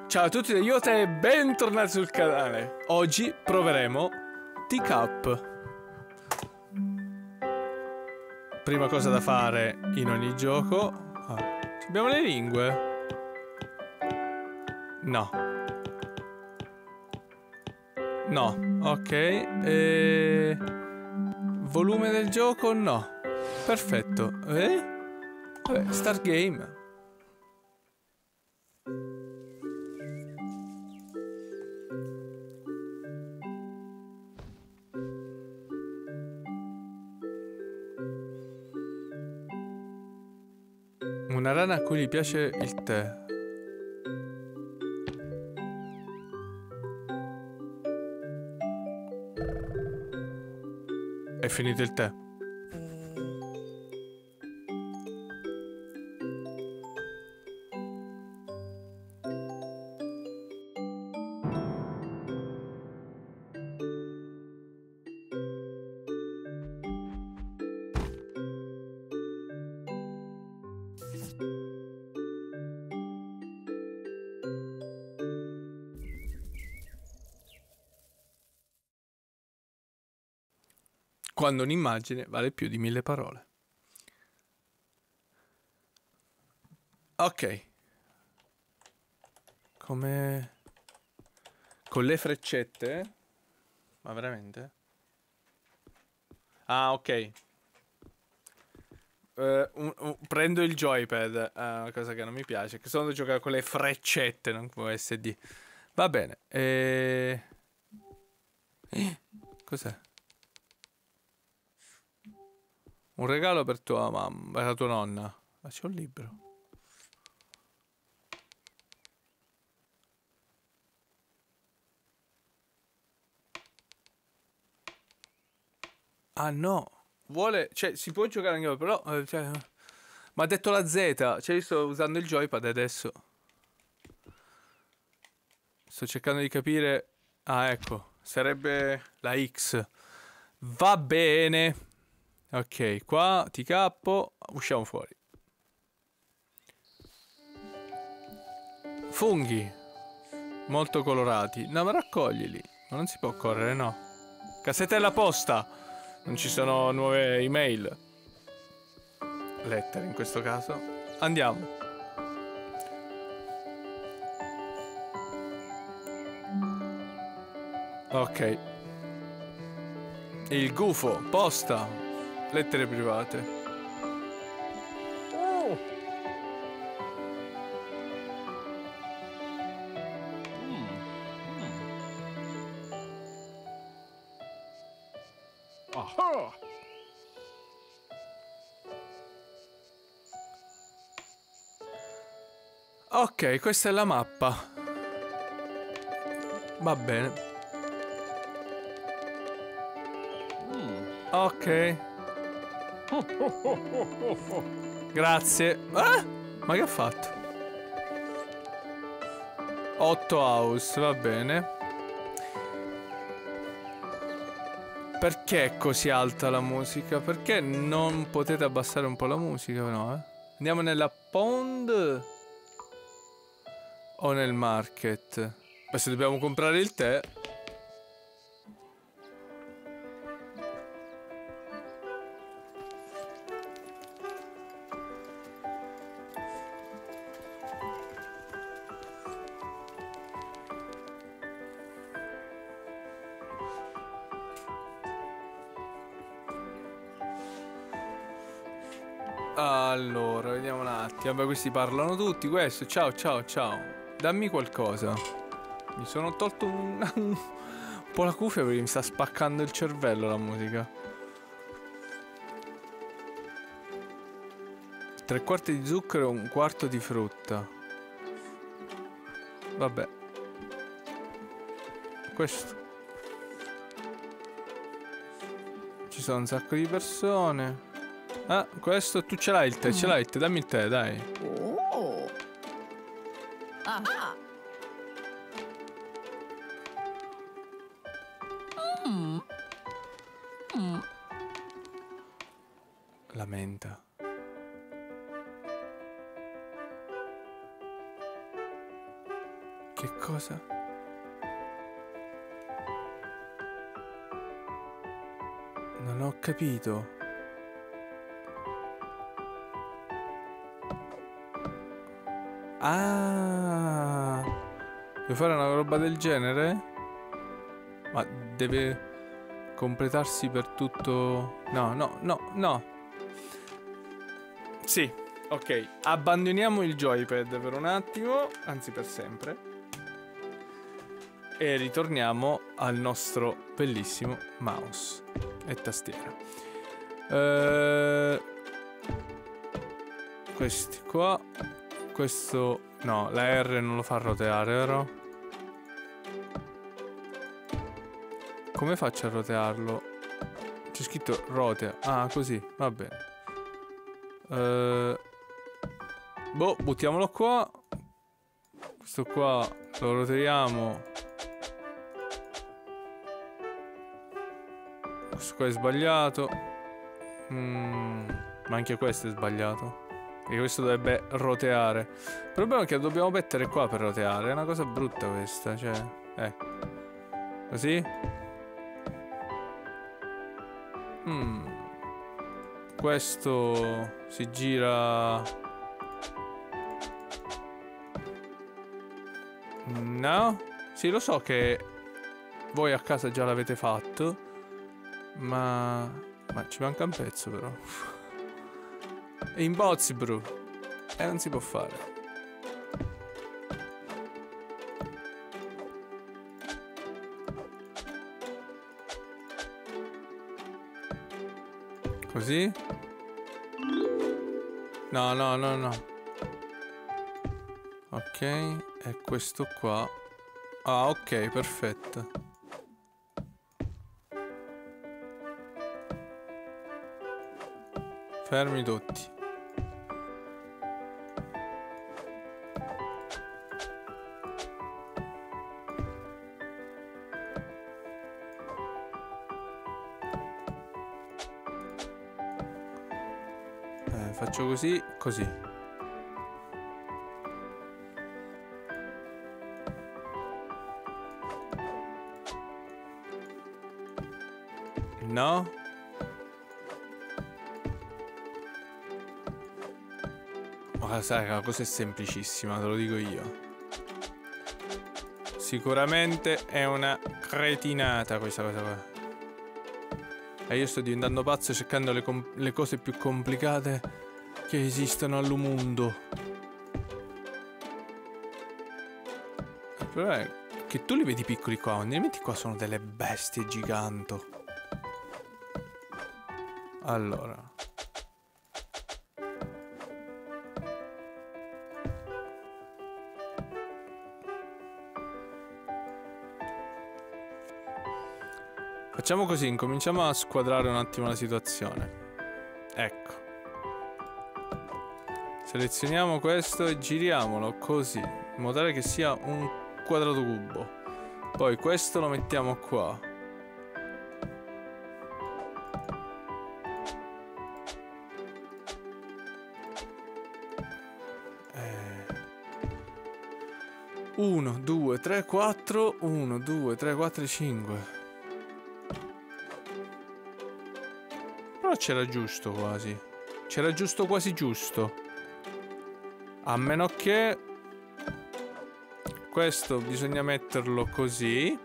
Ciao a tutti da Iota e bentornati sul canale. Oggi proveremo Teacup. Prima cosa da fare in ogni gioco. Abbiamo le lingue? No. No, ok. Volume del gioco? No. Perfetto. Vabbè, start game. Una rana a cui gli piace il tè. È finito il tè. Quando un'immagine vale più di 1000 parole. Ok. Come... Con le freccette? Ma veramente? Ah, ok. Prendo il joypad. Una cosa che non mi piace. Che sono da giocare con le freccette, non con SD. Va bene. Cos'è? Un regalo per tua mamma, per la tua nonna. Ma c'è un libro. Ah no. Vuole... Cioè, si può giocare anche però... cioè, ma ha detto la Z. Cioè, io sto usando il joypad adesso. Sto cercando di capire... Ah, ecco. Sarebbe la X. Va bene. Ok, qua ti cappo. Usciamo fuori. Funghi. Molto colorati. No, ma raccoglili. Ma non si può correre, no. Cassetella posta. Non ci sono nuove email. Lettere in questo caso. Andiamo. Ok. Il gufo. Posta. Lettere private. Ok, questa è la mappa. Va bene. Ok. Grazie. Ah? Ma che ha fatto? 8 house, va bene. Perché è così alta la musica? Perché non potete abbassare un po' la musica? No, Andiamo nella pond o nel market? Ma se dobbiamo comprare il tè... Allora, vediamo un attimo. Vabbè, questi parlano tutti. Questo, ciao, ciao, ciao. Dammi qualcosa. Mi sono tolto un po' la cuffia perché mi sta spaccando il cervello la musica. 3/4 di zucchero e 1/4 di frutta. Vabbè. Questo. Ci sono un sacco di persone. Ah, questo tu ce l'hai il tè, ce l'hai il tè, dammi il tè, dai. Oh. Ah. Lamenta. Che cosa? Non ho capito. Ah, devo fare una roba del genere? Ma deve completarsi per tutto... No, no, no, no. Sì, ok. Abbandoniamo il joypad per un attimo, anzi per sempre. E ritorniamo al nostro bellissimo mouse e tastiera. Questi qua. Questo... No, la R non lo fa roteare, vero? Come faccio a rotearlo? C'è scritto rotea. Ah, così, va bene. Boh, buttiamolo qua. Questo qua lo roteriamo. Questo qua è sbagliato. Ma anche questo è sbagliato. E questo dovrebbe roteare. Il problema è che lo dobbiamo mettere qua per roteare. È una cosa brutta questa. Cioè, così. Questo si gira. No? Sì, lo so che voi a casa già l'avete fatto. Ma ci manca un pezzo però. È impossible. E non si può fare. Così? No, no, no, no. Ok, e questo qua. Ah, ok, perfetto. Fermi tutti. Faccio così, così. No? Ma sai, la cosa è semplicissima, te lo dico io. Sicuramente è una cretinata questa cosa qua. E io sto diventando pazzo cercando le cose più complicate che esistono al mondo. Il problema è che tu li vedi piccoli qua, quando li metti qua sono delle bestie giganto. Allora. Facciamo così, incominciamo a squadrare un attimo la situazione. Ecco. Selezioniamo questo e giriamolo così, in modo tale che sia un quadrato cubo. Poi questo lo mettiamo qua. Uno, due, tre, quattro. 1, 2, 3, 4, 5. Però c'era giusto quasi. C'era giusto quasi giusto. A meno che questo bisogna metterlo così.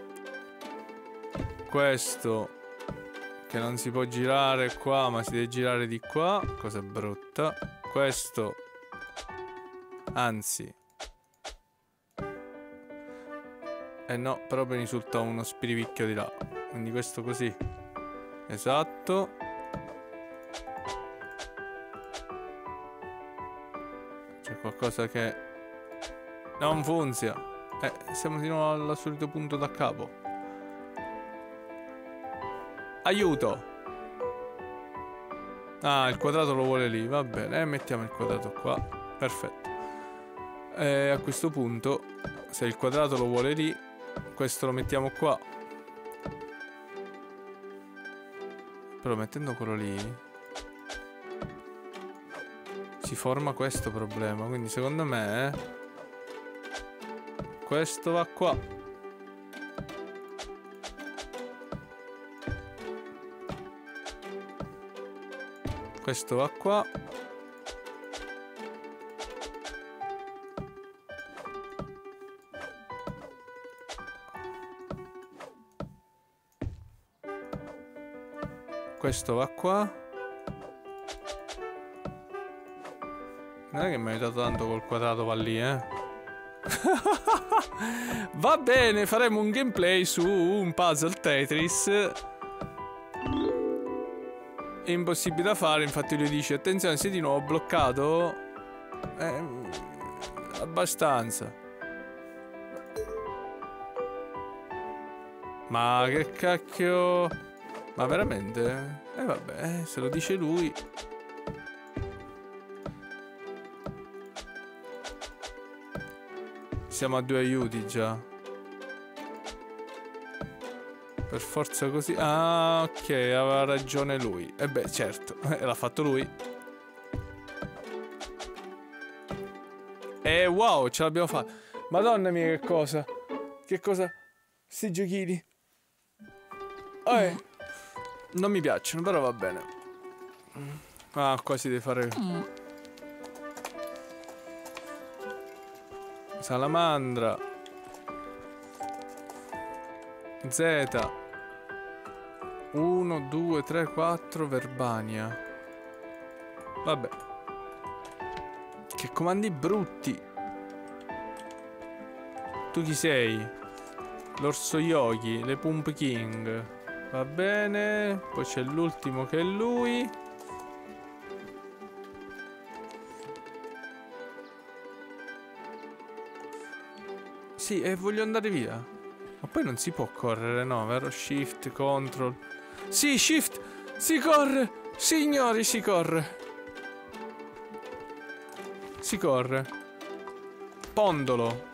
Questo che non si può girare qua, ma si deve girare di qua. Cosa brutta. Questo, anzi, no, però mi risulta uno spirivicchio di là. Quindi questo così. Esatto. C'è qualcosa che non funziona. Siamo di nuovo al solito punto da capo. Aiuto. Ah, il quadrato lo vuole lì. Va bene, mettiamo il quadrato qua. Perfetto. A questo punto, se il quadrato lo vuole lì, questo lo mettiamo qua. Però mettendo quello lì si forma questo problema. Quindi secondo me Questo va qua. Questo va qua. Questo va qua. Non è che mi ha aiutato tanto col quadrato, va lì, Va bene, faremo un gameplay su un puzzle Tetris. È impossibile da fare, infatti lui dice: attenzione, sei di nuovo bloccato. Abbastanza. Ma che cacchio. Ma veramente? Vabbè, se lo dice lui. Siamo a 2 aiuti già. Per forza così. Ah, ok, aveva ragione lui. E beh, certo, l'ha fatto lui. Wow, ce l'abbiamo fatta. Madonna mia, che cosa. Che cosa. Sti giochini. Non mi piacciono, però va bene. Ah, qua si deve fare. Salamandra. Z. 1, 2, 3, 4, Verbania. Vabbè. Che comandi brutti. Tu chi sei? L'orso Yogi, le Pump King. Va bene. Poi c'è l'ultimo che è lui. Sì, e voglio andare via. Ma poi non si può correre, no, vero? Shift, control. Sì, shift! Si corre! Signori, si corre! Si corre. Pondolo.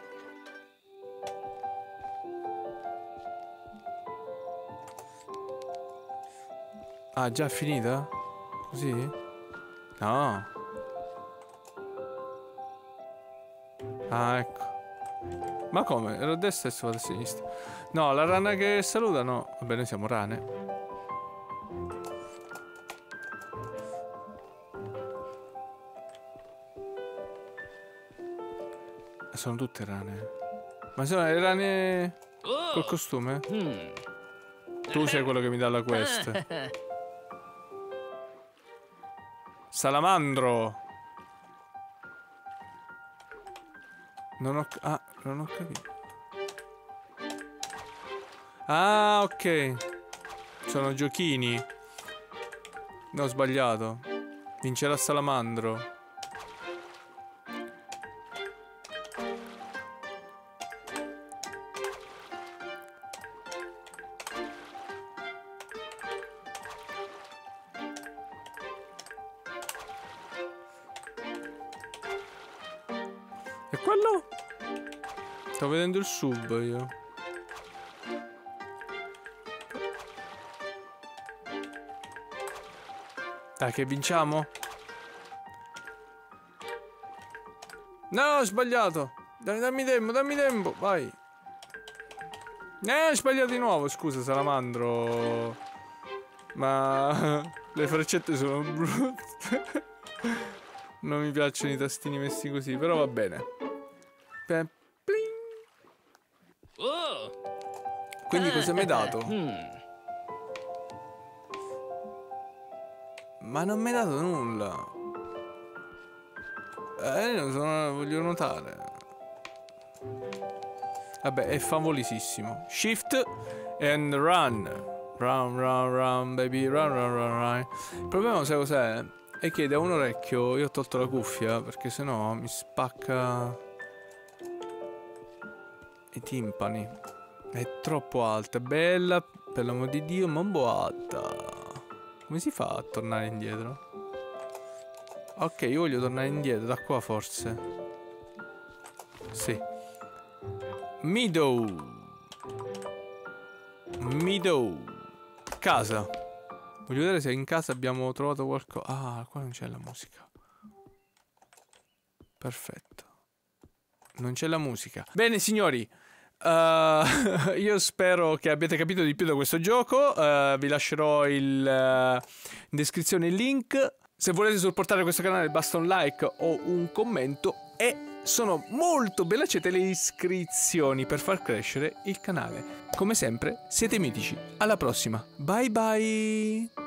Ah, già finita? Così? No. Ah, ecco. Ma come? Ero a destra e adesso vado a sinistra. No, la rana che saluta no. Vabbè, noi siamo rane. Sono tutte rane. Ma sono le rane col costume? Tu sei quello che mi dà la quest. Salamandro. Non ho capito. Ah, ok. Sono giochini. No, ho sbagliato. Vincerà Salamandro. E quello? Sto vedendo il sub io. Dai che vinciamo? No, ho sbagliato. Dammi tempo, vai. Ho sbagliato di nuovo, scusa Salamandro. Ma le freccette sono brutte. Non mi piacciono i tastini messi così, però va bene. Quindi cosa mi hai dato? Ma non mi hai dato nulla. Voglio notare. Vabbè, è favolisissimo. Shift and run. Run, baby, run. Il problema, sai cos'è? È che da un orecchio io ho tolto la cuffia perché sennò mi spacca i timpani. È troppo alta, è bella, per l'amor di Dio, ma un po' alta. Come si fa a tornare indietro? Ok, io voglio tornare indietro, da qua forse. Sì. Meadow. Casa. Voglio vedere se in casa abbiamo trovato qualcosa. Ah, qua non c'è la musica. Perfetto. Non c'è la musica. Bene, signori. Io spero che abbiate capito di più da questo gioco. Vi lascerò in descrizione il link. Se volete supportare questo canale basta un like o un commento e sono molto ben accette le iscrizioni per far crescere il canale. Come sempre siete mitici. Alla prossima. Bye bye.